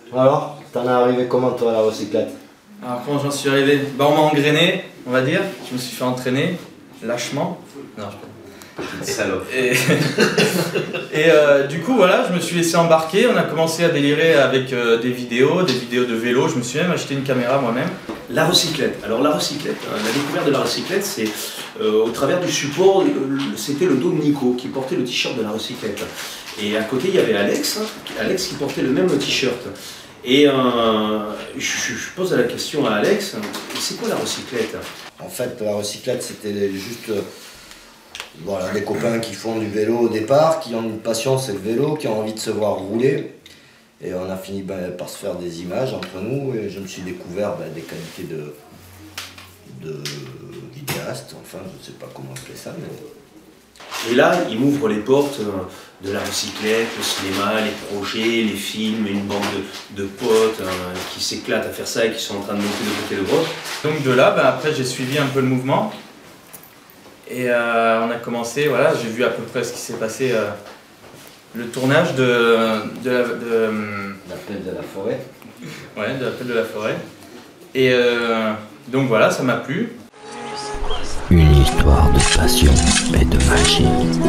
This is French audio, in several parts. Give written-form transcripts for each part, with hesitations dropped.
Alors, t'en es arrivé comment toi à la recyclette? Alors comment j'en suis arrivé? Bah on m'a engrainé, on va dire. Je me suis fait entraîner, lâchement. Non, je Salope. Et du coup voilà, je me suis laissé embarquer. On a commencé à délirer avec des vidéos de vélo. Je me suis même acheté une caméra moi-même. La recyclette. Alors la recyclette, la découverte de la recyclette, c'est au travers du support, c'était le dos de Nico qui portait le t-shirt de la recyclette. Et à côté il y avait Alex, Alex qui portait le même t-shirt. Et je pose la question à Alex, c'est quoi la recyclette? En fait, la recyclette, c'était juste voilà, des copains qui font du vélo au départ, qui ont une passion, c'est le vélo, qui ont envie de se voir rouler. Et on a fini par se faire des images entre nous, et je me suis découvert des qualités de vidéaste, enfin, je ne sais pas comment appeler ça, mais... Et là, il m'ouvre les portes de la recyclette, le cinéma, les projets, les films, une bande de potes qui s'éclatent à faire ça et qui sont en train de monter de côté de droite. Donc de là, après j'ai suivi un peu le mouvement. Et on a commencé, voilà, j'ai vu à peu près ce qui s'est passé, le tournage de L'appel de la forêt. Ouais, de l'appel de la forêt. Et donc voilà, ça m'a plu. Une histoire de passion et de magie.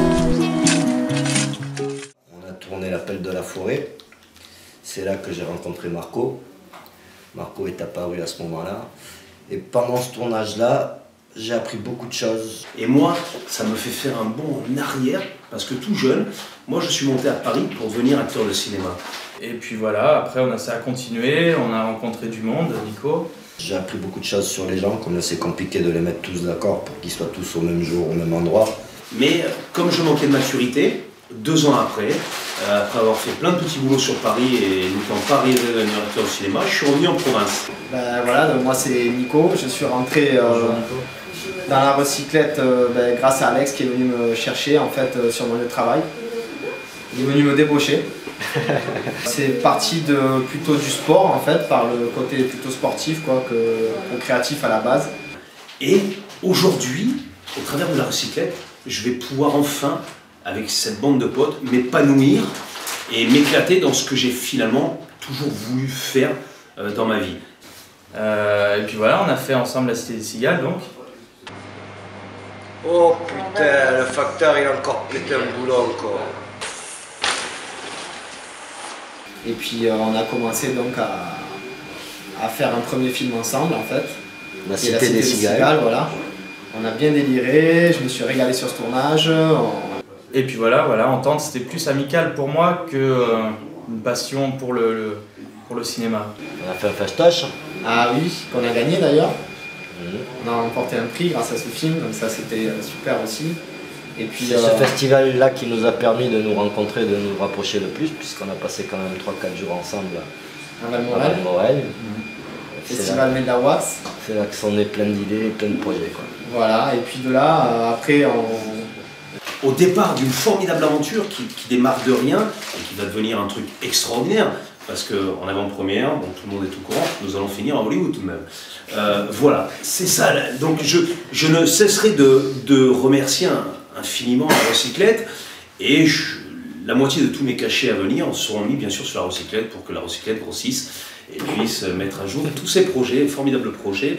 On a tourné l'appel de la forêt. C'est là que j'ai rencontré Marco. Marco est apparu à ce moment-là. Et pendant ce tournage-là, j'ai appris beaucoup de choses. Et moi, ça me fait faire un bond en arrière, parce que tout jeune, moi je suis monté à Paris pour devenir acteur de cinéma. Et puis voilà, après ça a continué, on a rencontré du monde, Nico. J'ai appris beaucoup de choses sur les gens, comme c'est compliqué de les mettre tous d'accord pour qu'ils soient tous au même jour, au même endroit. Mais comme je manquais de maturité, 2 ans après avoir fait plein de petits boulots sur Paris et n'étant pas arrivé à devenir acteur de cinéma, je suis revenu en province. Voilà, donc moi c'est Nico, je suis rentré dans la recyclette grâce à Alex qui est venu me chercher en fait sur mon lieu de travail. Il est venu me débaucher. C'est parti plutôt du sport en fait, par le côté plutôt sportif que créatif à la base. Et aujourd'hui, au travers de la recyclette, je vais pouvoir enfin, avec cette bande de potes, m'épanouir et m'éclater dans ce que j'ai finalement toujours voulu faire dans ma vie. Et puis voilà, on a fait ensemble la Cité des Cigales donc. Oh putain, le facteur il a encore pété un boulot encore. Et puis on a commencé donc à faire un premier film ensemble en fait. La Cité des Cigales. Voilà. On a bien déliré, je me suis régalé sur ce tournage. Et puis voilà, Entente c'était plus amical pour moi que une passion pour le cinéma. On a fait un fastoche. Ah oui, qu'on a gagné d'ailleurs. On a remporté un prix grâce à ce film, donc ça c'était super aussi. Et puis c'est ce festival-là qui nous a permis de nous rencontrer, de nous rapprocher le plus, puisqu'on a passé quand même 3-4 jours ensemble à Valmorel. Festival Medawatts. C'est là que sont nées plein d'idées, plein de projets. Quoi. Voilà, et puis de là, après Au départ d'une formidable aventure qui démarre de rien et qui va devenir un truc extraordinaire, parce qu'en avant-première, bon, tout le monde est au courant, nous allons finir à Hollywood tout de même. Voilà, c'est ça. Donc je ne cesserai de remercier infiniment la recyclette, et la moitié de tous mes cachets à venir seront mis bien sûr sur la recyclette pour que la recyclette grossisse et puisse mettre à jour tous ces projets, formidables projets.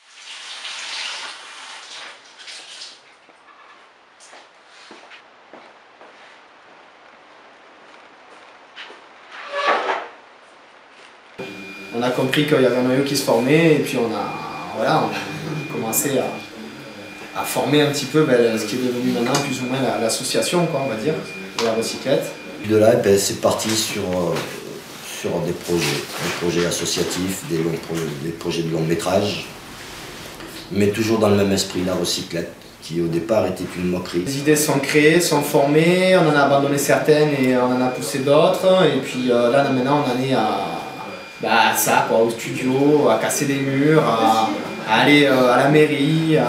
On a compris qu'il y avait un noyau qui se formait, et puis on a commencé à former un petit peu ce qui est devenu maintenant plus ou moins l'association, on va dire, de la recyclette. Puis de là, c'est parti sur des projets associatifs, des projets de long métrage, mais toujours dans le même esprit, la recyclette, qui au départ était une moquerie. Les idées sont créées, sont formées, on en a abandonné certaines et on en a poussé d'autres, et puis là maintenant on en est à ça, au studio, à casser des murs, à aller à la mairie,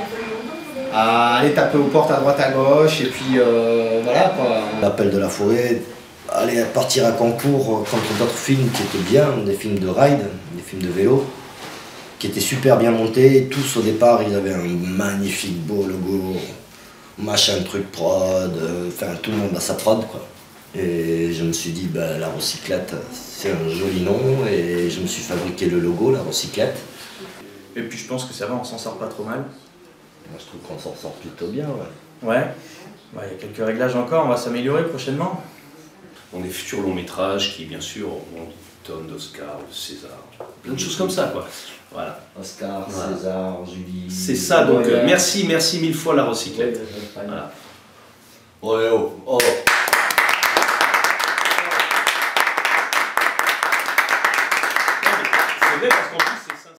à aller taper aux portes à droite à gauche, et puis voilà quoi. L'appel de la forêt, aller partir à concours contre d'autres films qui étaient bien, des films de ride, des films de vélo, qui étaient super bien montés. Tous au départ, ils avaient un magnifique beau logo, machin truc prod, enfin tout le monde a sa prod quoi. Et je me suis dit, bah, la recyclette, c'est un joli nom, et je me suis fabriqué le logo, la recyclette. Et puis je pense que ça va, on s'en sort pas trop mal. Moi, je trouve qu'on s'en sort plutôt bien, ouais. Ouais, il y a quelques réglages encore, on va s'améliorer prochainement. Dans des futurs longs métrages qui, bien sûr, auront tonnes d'Oscar, de César, plein de choses comme ça, quoi. Voilà. Oscar, Voilà. César, Julie. C'est ça, donc Ouais. merci mille fois la recyclette. Voilà. Ouais, oh, oh.